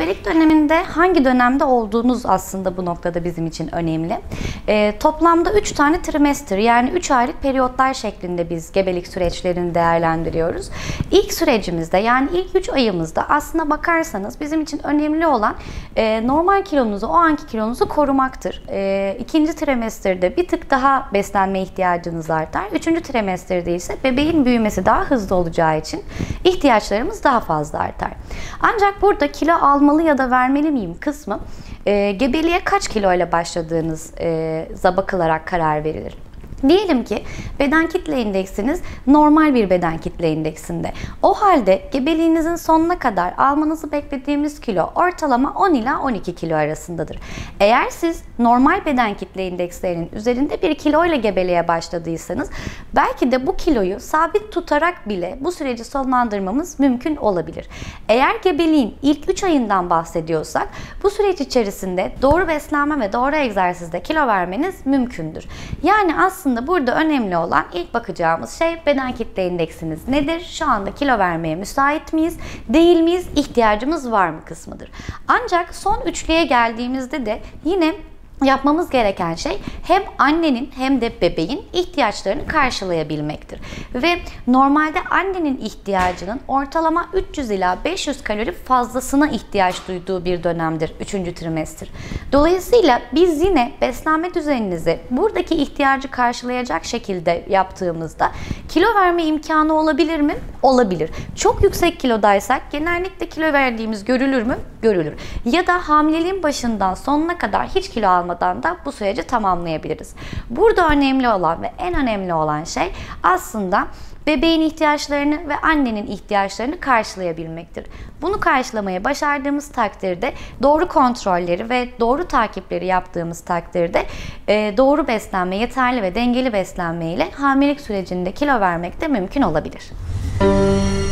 Gebelik döneminde hangi dönemde olduğunuz aslında bu noktada bizim için önemli. Toplamda 3 tane trimester, yani 3 aylık periyotlar şeklinde biz gebelik süreçlerini değerlendiriyoruz. İlk sürecimizde, yani ilk 3 ayımızda aslında bakarsanız bizim için önemli olan normal kilonuzu, o anki kilonuzu korumaktır. İkinci trimesterde bir tık daha beslenme ihtiyacınız artar. Üçüncü trimesterde ise bebeğin büyümesi daha hızlı olacağı için ihtiyaçlarımız daha fazla artar. Ancak burada kilo almalı ya da vermeli miyim kısmı gebeliğe kaç kilo ile başladığınıza bakılarak karar verilir. Diyelim ki beden kitle indeksiniz normal bir beden kitle indeksinde. O halde gebeliğinizin sonuna kadar almanızı beklediğimiz kilo ortalama 10 ila 12 kilo arasındadır. Eğer siz normal beden kitle indekslerinin üzerinde bir kilo ile gebeliğe başladıysanız belki de bu kiloyu sabit tutarak bile bu süreci sonlandırmamız mümkün olabilir. Eğer gebeliğin ilk 3 ayından bahsediyorsak bu süreç içerisinde doğru beslenme ve doğru egzersizde kilo vermeniz mümkündür. Yani aslında burada önemli olan ilk bakacağımız şey beden kitle indeksiniz nedir? Şu anda kilo vermeye müsait miyiz? Değil miyiz? İhtiyacımız var mı kısmıdır. Ancak son üçlüye geldiğimizde de yine yapmamız gereken şey hem annenin hem de bebeğin ihtiyaçlarını karşılayabilmektir. Ve normalde annenin ihtiyacının ortalama 300 ila 500 kalori fazlasına ihtiyaç duyduğu bir dönemdir 3. trimester. Dolayısıyla biz yine beslenme düzeninizi buradaki ihtiyacı karşılayacak şekilde yaptığımızda kilo verme imkanı olabilir mi? Olabilir. Çok yüksek kilodaysak genellikle kilo verdiğimiz görülür mü? Görülür. Ya da hamileliğin başından sonuna kadar hiç kilo almadan da bu süreci tamamlayabiliriz. Burada önemli olan ve en önemli olan şey aslında bebeğin ihtiyaçlarını ve annenin ihtiyaçlarını karşılayabilmektir. Bunu karşılamaya başardığımız takdirde doğru kontrolleri ve doğru takipleri yaptığımız takdirde doğru beslenme, yeterli ve dengeli beslenme ile hamilelik sürecinde kilo vermek de mümkün olabilir.